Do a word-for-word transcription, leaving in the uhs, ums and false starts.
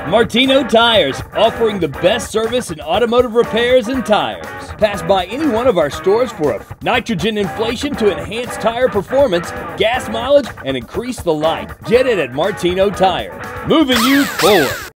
Martino Tires, offering the best service in automotive repairs and tires. Pass by any one of our stores for a nitrogen inflation to enhance tire performance, gas mileage, and increase the life. Get it at Martino Tires, moving you forward.